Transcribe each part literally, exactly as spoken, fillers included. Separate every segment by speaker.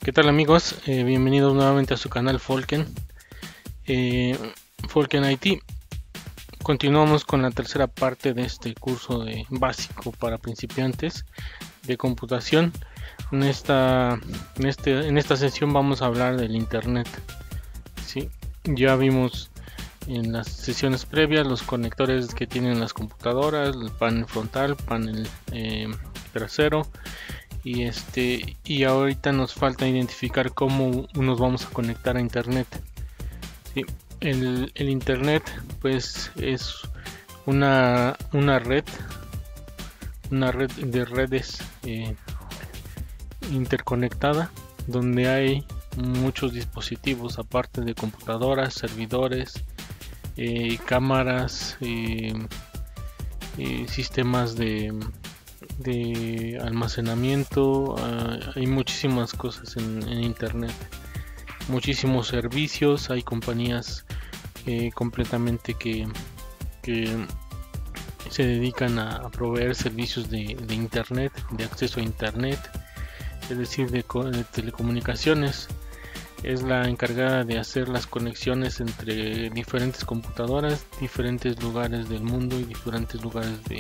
Speaker 1: ¿Qué tal amigos? Eh, bienvenidos nuevamente a su canal Folken, eh, Folken I T. Continuamos con la tercera parte de este curso de básico para principiantes de computación. En esta, en este, en esta sesión vamos a hablar del internet. ¿Sí? Ya vimos en las sesiones previas los conectores que tienen las computadoras, el panel frontal, panel eh, trasero. Y este y ahorita nos falta identificar cómo nos vamos a conectar a internet. ¿Sí? El, el internet pues es una, una red una red de redes eh, interconectada, donde hay muchos dispositivos aparte de computadoras, servidores, eh, cámaras, eh, eh, sistemas de de almacenamiento. Uh, hay muchísimas cosas en, en internet, muchísimos servicios. Hay compañías eh, completamente que, que se dedican a, a proveer servicios de, de internet, de acceso a internet, es decir, de, de telecomunicaciones. Es la encargada de hacer las conexiones entre diferentes computadoras, diferentes lugares del mundo y diferentes lugares de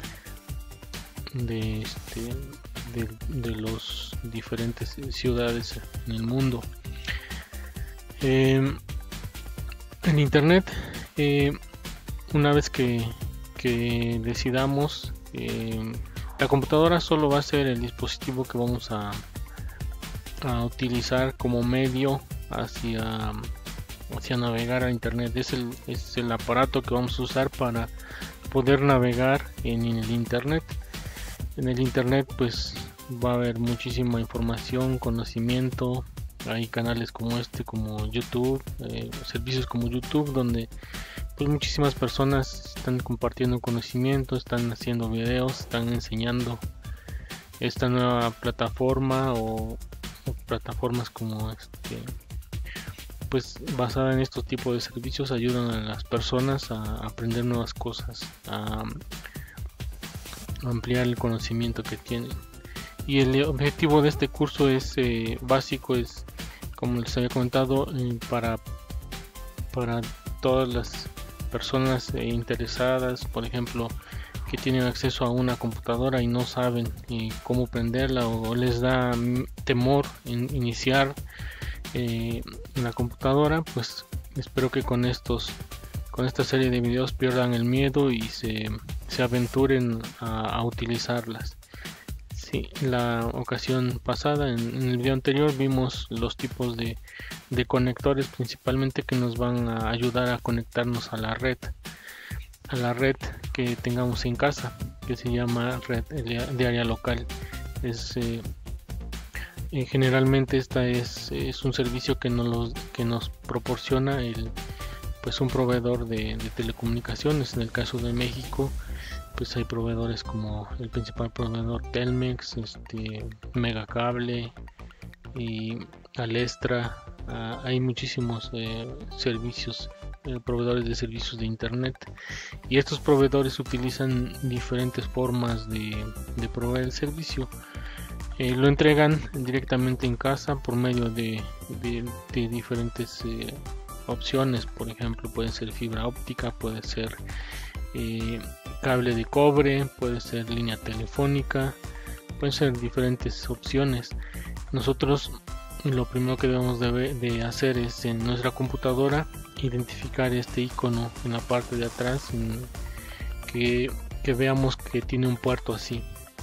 Speaker 1: de, este, de, de los diferentes ciudades en el mundo. Eh, en internet, eh, una vez que, que decidamos, eh, la computadora solo va a ser el dispositivo que vamos a, a utilizar como medio hacia, hacia navegar a internet. Es el, es el aparato que vamos a usar para poder navegar en el internet. En el internet pues va a haber muchísima información, conocimiento. Hay canales como este, como YouTube, eh, servicios como YouTube, donde pues muchísimas personas están compartiendo conocimiento, están haciendo videos, están enseñando esta nueva plataforma o, o plataformas como este, pues basada en estos tipos de servicios, ayudan a las personas a aprender nuevas cosas, a ampliar el conocimiento que tienen. Y el objetivo de este curso es eh, básico, es como les había comentado, eh, para para todas las personas eh, interesadas, por ejemplo, que tienen acceso a una computadora y no saben eh, cómo prenderla, o, o les da temor en iniciar eh, en la computadora. Pues espero que con estos con esta serie de videos pierdan el miedo y se, se aventuren a, a utilizarlas. Sí, la ocasión pasada, en, en el video anterior, vimos los tipos de, de conectores principalmente que nos van a ayudar a conectarnos a la red, a la red que tengamos en casa, que se llama red de área local. Es, eh, eh, generalmente esta es, es un servicio que nos, que nos proporciona el pues un proveedor de, de telecomunicaciones. En el caso de México pues hay proveedores como el principal proveedor Telmex, este, Megacable y Alestra. Uh, hay muchísimos eh, servicios, eh, proveedores de servicios de internet, y estos proveedores utilizan diferentes formas de, de proveer el servicio. Eh, lo entregan directamente en casa por medio de, de, de diferentes eh, opciones. Por ejemplo, puede ser fibra óptica, puede ser eh, cable de cobre, puede ser línea telefónica, pueden ser diferentes opciones. Nosotros lo primero que debemos de, de hacer es en nuestra computadora identificar este icono en la parte de atrás, en, que, que veamos que tiene un puerto así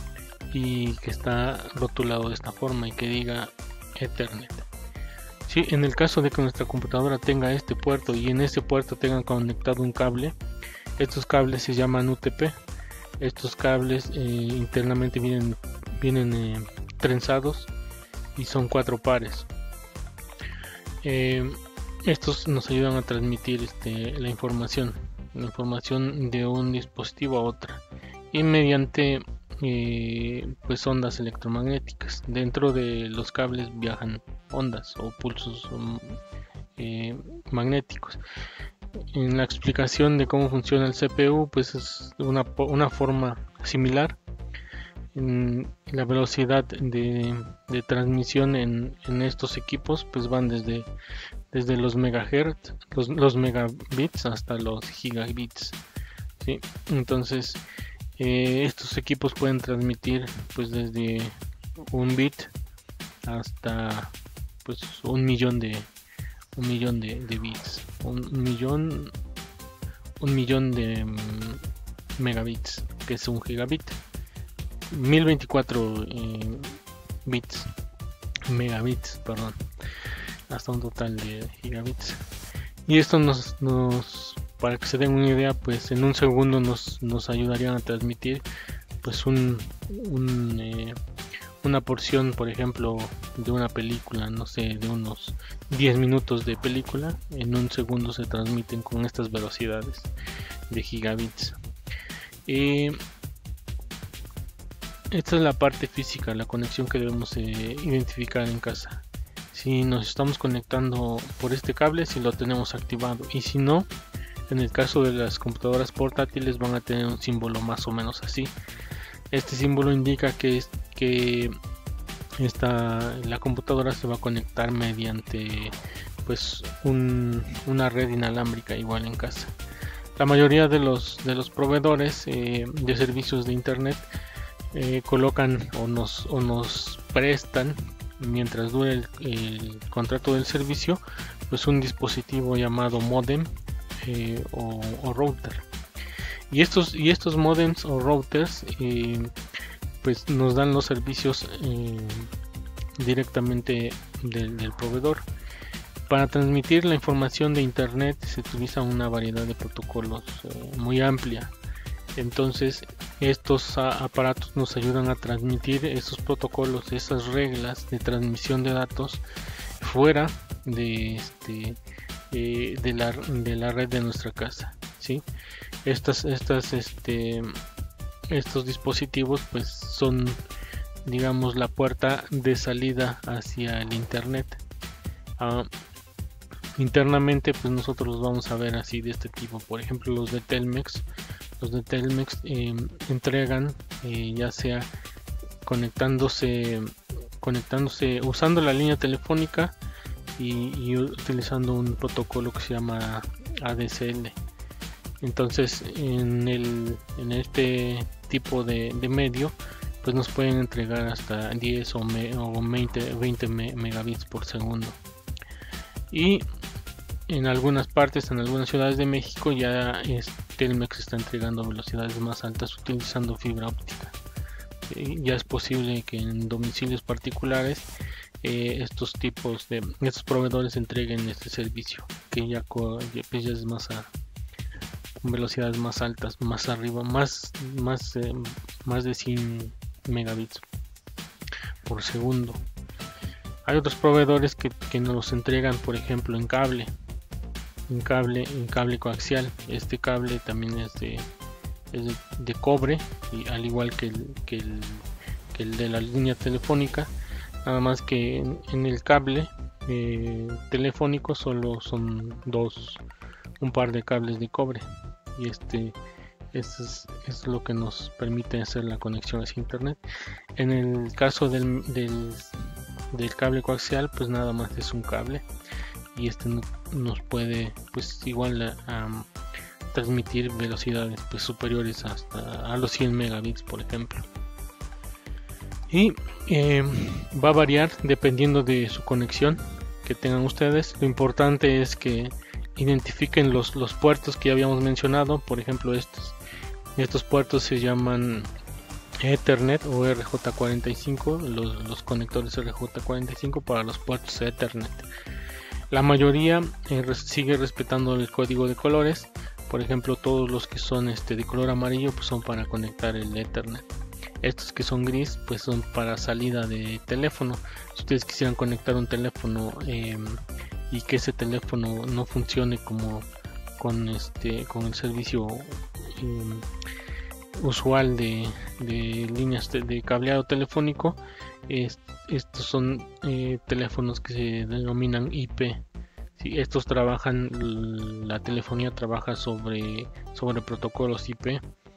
Speaker 1: y que está rotulado de esta forma y que diga Ethernet. Sí, en el caso de que nuestra computadora tenga este puerto y en ese puerto tengan conectado un cable, estos cables se llaman U T P. Estos cables eh, internamente vienen, vienen eh, trenzados y son cuatro pares. Eh, estos nos ayudan a transmitir este, la información, la información de un dispositivo a otro, y mediante eh, pues ondas electromagnéticas. Dentro de los cables viajan ondas o pulsos eh, magnéticos. En la explicación de cómo funciona el C P U, pues es una, una forma similar. en la velocidad de, de transmisión en, en estos equipos pues van desde, desde los megahertz, los, los megabits hasta los gigabits, ¿sí? Entonces eh, estos equipos pueden transmitir pues desde un bit hasta pues un millón de un millón de, de bits, un, un millón un millón de mm, megabits, que es un gigabit, mil veinticuatro eh, bits, megabits, perdón, hasta un total de gigabits. Y esto nos, nos para que se den una idea, pues en un segundo nos, nos ayudarían a transmitir pues un, un eh, una porción, por ejemplo, de una película, no sé, de unos diez minutos de película, en un segundo se transmiten con estas velocidades de gigabits. Eh, esta es la parte física, la conexión que debemos eh, identificar en casa. Si nos estamos conectando por este cable, si lo tenemos activado, y si no, en el caso de las computadoras portátiles van a tener un símbolo más o menos así. Este símbolo indica que, es, que esta, la computadora se va a conectar mediante pues un, una red inalámbrica igual en casa. La mayoría de los, de los proveedores eh, de servicios de internet eh, colocan o nos, o nos prestan, mientras dure el, el contrato del servicio, pues un dispositivo llamado modem eh, o, o router. Y estos, y estos modems o routers eh, pues nos dan los servicios eh, directamente del, del proveedor. Para transmitir la información de internet se utiliza una variedad de protocolos eh, muy amplia. Entonces estos aparatos nos ayudan a transmitir esos protocolos, esas reglas de transmisión de datos fuera de, este, eh, de, la, de la red de nuestra casa, ¿sí? Estas, estas, este, estos dispositivos pues son, digamos, la puerta de salida hacia el internet. Uh, internamente pues nosotros los vamos a ver así de este tipo. Por ejemplo, los de Telmex, los de Telmex eh, entregan eh, ya sea conectándose, conectándose, usando la línea telefónica y, y utilizando un protocolo que se llama A D S L. Entonces en, el, en este tipo de, de medio pues nos pueden entregar hasta diez o, me, o veinte, veinte me, megabits por segundo. Y en algunas partes, en algunas ciudades de México ya es, Telmex está entregando velocidades más altas utilizando fibra óptica. Eh, ya es posible que en domicilios particulares eh, estos tipos de estos proveedores entreguen este servicio, que ya, pues ya es más a velocidades más altas, más arriba, más más eh, más de cien megabits por segundo. Hay otros proveedores que, que nos entregan, por ejemplo, en cable, en cable, en cable coaxial. Este cable también es de, es de, de cobre, y al igual que el, que el que el de la línea telefónica, nada más que en, en el cable eh, telefónico solo son dos, un par de cables de cobre. Y este, este es, es lo que nos permite hacer la conexión hacia internet. En el caso del, del, del cable coaxial, pues nada más es un cable, y este no, nos puede pues igual um, transmitir velocidades pues superiores hasta a los cien megabits, por ejemplo. Y eh, va a variar dependiendo de su conexión que tengan ustedes. Lo importante es que identifiquen los, los puertos que ya habíamos mencionado. Por ejemplo, estos estos puertos se llaman Ethernet o R J cuarenta y cinco, los, los conectores R J cuarenta y cinco para los puertos Ethernet. La mayoría eh, sigue respetando el código de colores. Por ejemplo, todos los que son este de color amarillo pues son para conectar el Ethernet. Estos que son gris pues son para salida de teléfono. Si ustedes quisieran conectar un teléfono eh, y que ese teléfono no funcione como con este con el servicio eh, usual de, de líneas de, de cableado telefónico, es, estos son eh, teléfonos que se denominan I P. Sí, estos trabajan, la telefonía trabaja sobre sobre protocolos I P,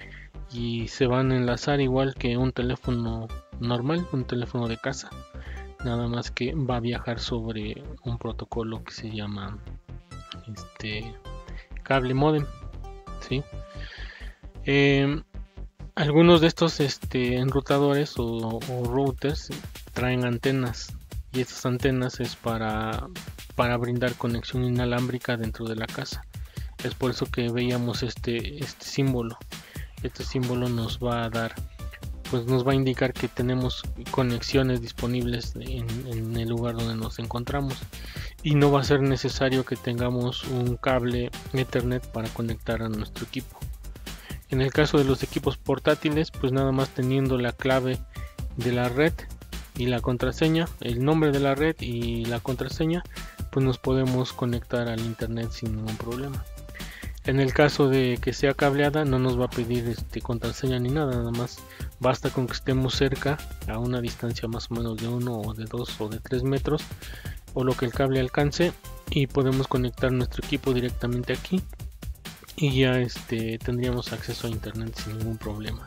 Speaker 1: y se van a enlazar igual que un teléfono normal, un teléfono de casa, nada más que va a viajar sobre un protocolo que se llama este cable modem, ¿sí? Eh, algunos de estos este, enrutadores o, o routers traen antenas, y estas antenas es para, para brindar conexión inalámbrica dentro de la casa. Es por eso que veíamos este, este símbolo. Este símbolo nos va a dar, pues nos va a indicar que tenemos conexiones disponibles en, en el lugar donde nos encontramos, y no va a ser necesario que tengamos un cable Ethernet para conectar a nuestro equipo. En el caso de los equipos portátiles, pues nada más teniendo la clave de la red y la contraseña, el nombre de la red y la contraseña, pues nos podemos conectar al internet sin ningún problema. En el caso de que sea cableada, no nos va a pedir este, contraseña ni nada, nada más basta con que estemos cerca, a una distancia más o menos de uno o de dos o de tres metros, o lo que el cable alcance, y podemos conectar nuestro equipo directamente aquí, y ya este, tendríamos acceso a internet sin ningún problema.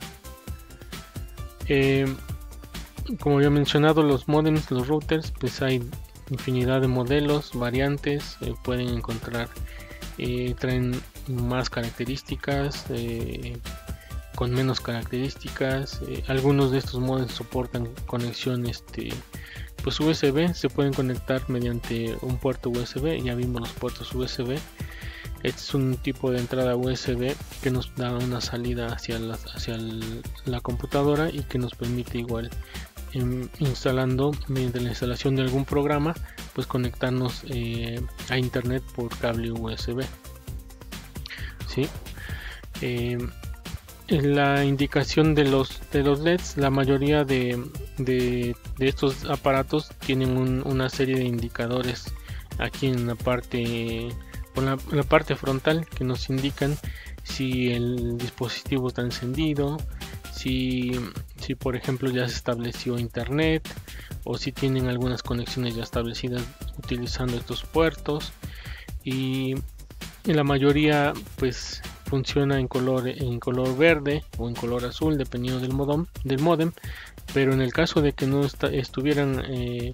Speaker 1: Eh, como había mencionado, los modems, los routers, pues hay infinidad de modelos, variantes, eh, pueden encontrar, eh, traen más características, eh, con menos características. Eh, algunos de estos modems soportan conexión este, pues U S B, se pueden conectar mediante un puerto U S B, ya vimos los puertos U S B. Este es un tipo de entrada U S B que nos da una salida hacia la, hacia el, la computadora, y que nos permite igual, eh, instalando, mediante la instalación de algún programa, pues conectarnos eh, a internet por cable U S B. ¿Sí? Eh, la indicación de los de los L E Ds, la mayoría de, de, de estos aparatos tienen un, una serie de indicadores aquí en la parte con la, la parte frontal, que nos indican si el dispositivo está encendido, si, si por ejemplo ya se estableció internet, o si tienen algunas conexiones ya establecidas utilizando estos puertos, y la mayoría pues funciona en color en color verde o en color azul, dependiendo del modem, del modem pero en el caso de que no está, estuvieran eh,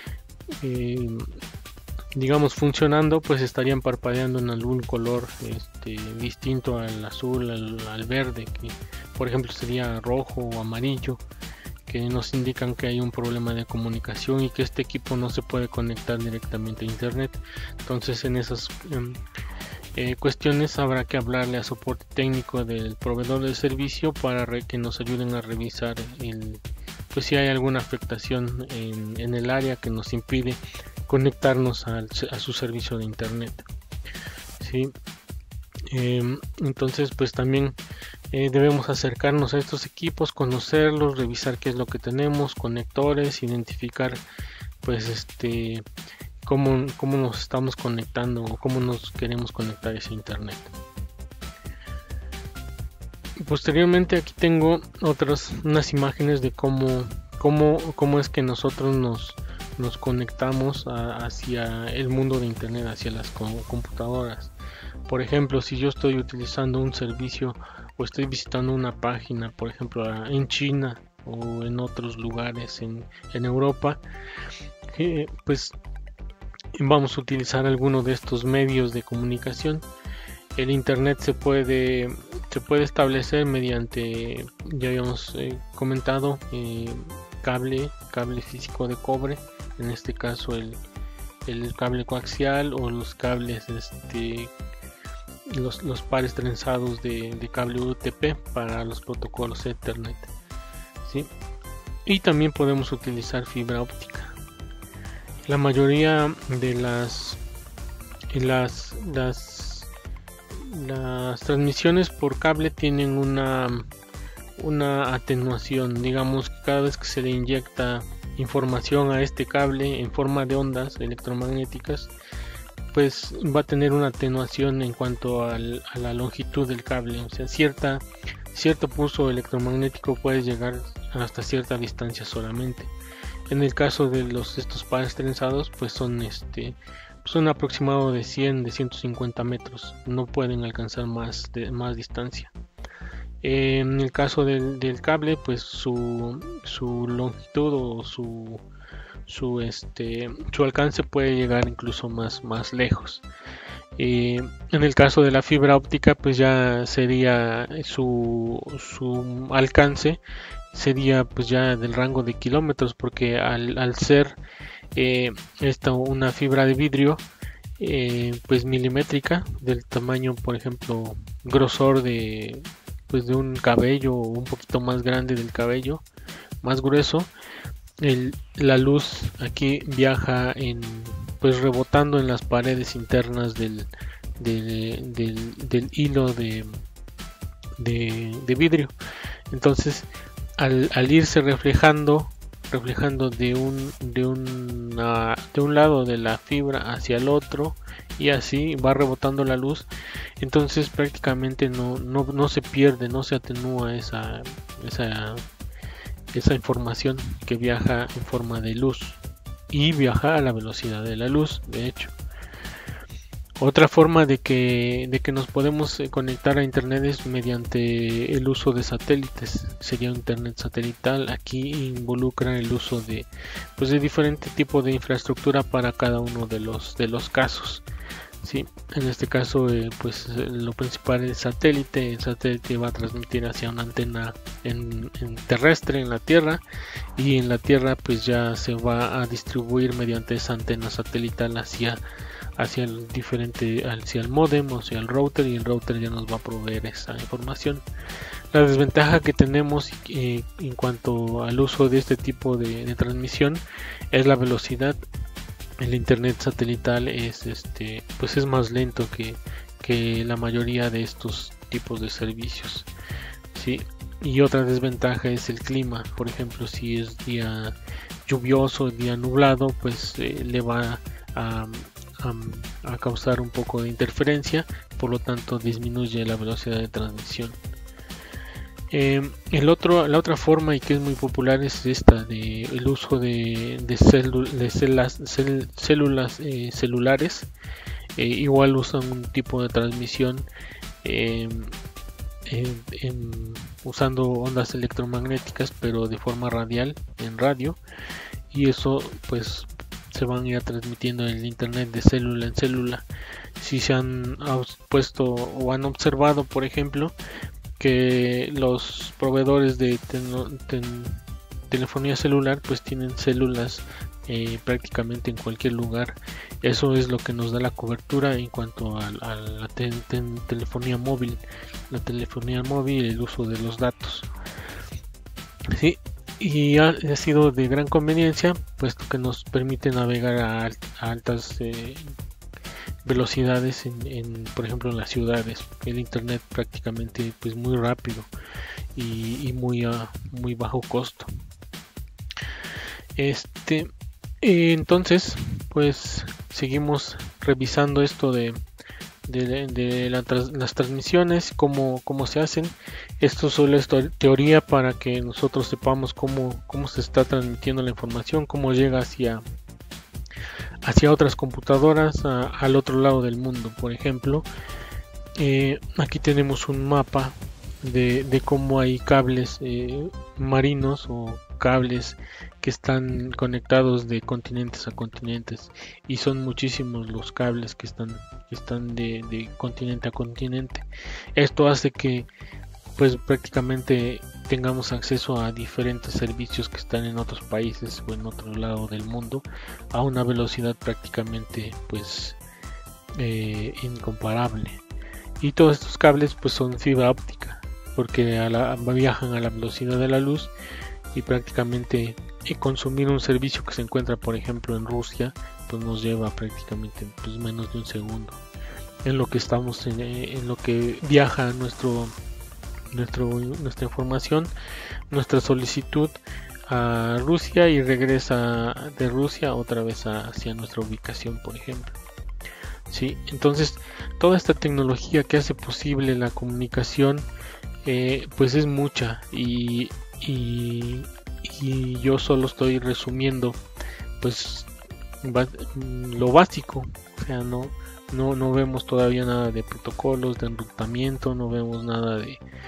Speaker 1: eh, digamos funcionando, pues estarían parpadeando en algún color este, distinto al azul, al, al verde, que por ejemplo sería rojo o amarillo, que nos indican que hay un problema de comunicación y que este equipo no se puede conectar directamente a internet. Entonces en esas eh, eh, cuestiones habrá que hablarle a soporte técnico del proveedor del servicio para que nos ayuden a revisar el, pues si hay alguna afectación en, en el área que nos impide conectarnos al, a su servicio de internet. ¿Sí? Eh, entonces pues también eh, debemos acercarnos a estos equipos, conocerlos, revisar qué es lo que tenemos, conectores, identificar pues este cómo, cómo nos estamos conectando o cómo nos queremos conectar a ese internet. Posteriormente aquí tengo otras unas imágenes de cómo, cómo, cómo es que nosotros nos nos conectamos a, hacia el mundo de internet, hacia las computadoras. Por ejemplo, si yo estoy utilizando un servicio o estoy visitando una página, por ejemplo en China o en otros lugares en, en Europa, eh, pues vamos a utilizar alguno de estos medios de comunicación. El internet se puede se puede establecer mediante, ya habíamos eh, comentado, eh, cable cable físico de cobre, en este caso el, el cable coaxial, o los cables este los, los pares trenzados de, de cable U T P para los protocolos Ethernet, ¿sí? Y también podemos utilizar fibra óptica. La mayoría de las las las, las transmisiones por cable tienen una una atenuación, digamos que cada vez que se le inyecta información a este cable en forma de ondas electromagnéticas, pues va a tener una atenuación en cuanto al, a la longitud del cable, o sea, cierta cierto pulso electromagnético puede llegar hasta cierta distancia solamente. En el caso de los estos pares trenzados, pues son este son aproximados de cien, de ciento cincuenta metros, no pueden alcanzar más de más distancia. En el caso del, del cable, pues su, su longitud o su, su, este, su alcance puede llegar incluso más, más lejos. Eh, en el caso de la fibra óptica, pues ya sería su, su alcance sería pues ya del rango de kilómetros, porque al, al ser eh, esta una fibra de vidrio, eh, pues milimétrica, del tamaño, por ejemplo, grosor de pues de un cabello o un poquito más grande del cabello, más grueso, el, la luz aquí viaja en pues rebotando en las paredes internas del, de, del, del hilo de, de, de vidrio. Entonces al, al irse reflejando reflejando de un de una, de un lado de la fibra hacia el otro, y así va rebotando la luz, entonces prácticamente no, no, no se pierde, no se atenúa esa, esa, esa información que viaja en forma de luz, y viaja a la velocidad de la luz. De hecho, otra forma de que, de que nos podemos conectar a internet es mediante el uso de satélites. Sería un internet satelital. Aquí involucra el uso de, pues, de diferente tipo de infraestructura para cada uno de los, de los casos. Sí, en este caso, eh, pues lo principal es satélite. El satélite va a transmitir hacia una antena en, en terrestre en la Tierra, y en la Tierra pues ya se va a distribuir mediante esa antena satelital hacia hacia el diferente hacia el módem o hacia el router, y el router ya nos va a proveer esa información. La desventaja que tenemos eh, en cuanto al uso de este tipo de, de transmisión es la velocidad. El internet satelital es este pues es más lento que, que la mayoría de estos tipos de servicios, ¿sí? Y otra desventaja es el clima. Por ejemplo, si es día lluvioso, día nublado, pues eh, le va a, a, a causar un poco de interferencia, por lo tanto disminuye la velocidad de transmisión. Eh, el otro, la otra forma, y que es muy popular, es esta de el uso de, de, celu, de celas, cel, células eh, celulares. Eh, igual usan un tipo de transmisión eh, en, en, usando ondas electromagnéticas, pero de forma radial, en radio, y eso pues se van a ir transmitiendo en el internet de célula en célula. Si se han puesto o han observado, por ejemplo, que los proveedores de ten, ten, telefonía celular pues tienen células eh, prácticamente en cualquier lugar. Eso es lo que nos da la cobertura en cuanto a, a la ten, ten, telefonía móvil, la telefonía móvil y el uso de los datos. Sí, y ha, ha sido de gran conveniencia, puesto que nos permite navegar a, alt, a altas eh, velocidades en, en, por ejemplo, en las ciudades. El internet prácticamente pues muy rápido y, y muy a muy bajo costo. Este eh, entonces pues seguimos revisando esto de de, de la, las transmisiones, cómo, cómo se hacen. Esto solo es teoría para que nosotros sepamos cómo, cómo se está transmitiendo la información, cómo llega hacia hacia otras computadoras a, al otro lado del mundo. Por ejemplo, eh, aquí tenemos un mapa de, de cómo hay cables eh, marinos o cables que están conectados de continentes a continentes, y son muchísimos los cables que están, que están de, de continente a continente. Esto hace que pues prácticamente tengamos acceso a diferentes servicios que están en otros países o en otro lado del mundo a una velocidad prácticamente pues eh, incomparable. Y todos estos cables pues son fibra óptica, porque a la, viajan a la velocidad de la luz, y prácticamente eh, consumir un servicio que se encuentra por ejemplo en Rusia pues nos lleva prácticamente pues menos de un segundo en lo que estamos en, en lo que viaja nuestro Nuestro, nuestra información, nuestra solicitud a Rusia, y regresa de Rusia otra vez a, hacia nuestra ubicación, por ejemplo. ¿Sí? Entonces toda esta tecnología que hace posible la comunicación eh, pues es mucha, y, y, y yo solo estoy resumiendo pues lo básico. O sea, no No, no vemos todavía nada de protocolos de enrutamiento, no vemos nada de,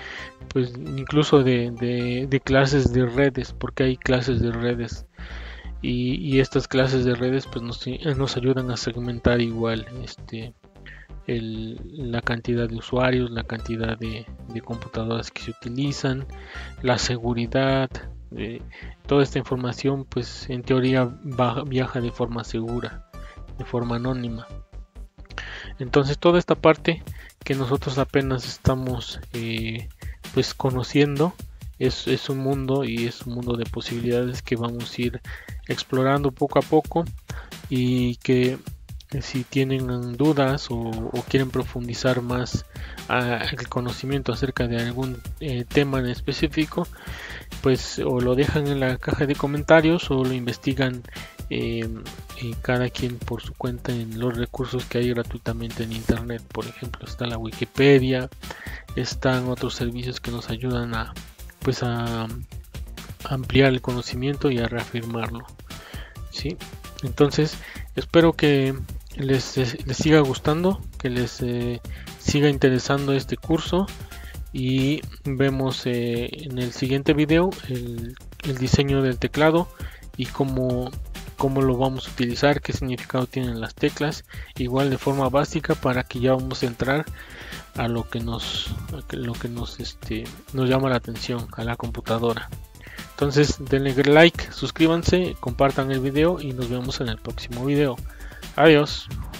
Speaker 1: pues incluso de, de, de clases de redes, porque hay clases de redes y, y estas clases de redes pues nos, nos ayudan a segmentar igual este el, la cantidad de usuarios, la cantidad de, de computadoras que se utilizan, la seguridad, eh, toda esta información pues en teoría va, viaja de forma segura, de forma anónima. Entonces toda esta parte que nosotros apenas estamos eh, pues conociendo es, es un mundo y es un mundo de posibilidades que vamos a ir explorando poco a poco, y que si tienen dudas o, o quieren profundizar más a, el conocimiento acerca de algún eh, tema en específico, pues o lo dejan en la caja de comentarios o lo investigan eh, y cada quien por su cuenta en los recursos que hay gratuitamente en internet. Por ejemplo, está la Wikipedia, están otros servicios que nos ayudan a pues a ampliar el conocimiento y a reafirmarlo, ¿sí? Entonces espero que les, les siga gustando, que les eh, siga interesando este curso, y vemos eh, en el siguiente video el, el diseño del teclado y cómo, cómo lo vamos a utilizar, qué significado tienen las teclas, igual de forma básica, para que ya vamos a entrar a lo que nos, a lo que nos, este, nos llama la atención, a la computadora. Entonces denle like, suscríbanse, compartan el video y nos vemos en el próximo video. Adiós.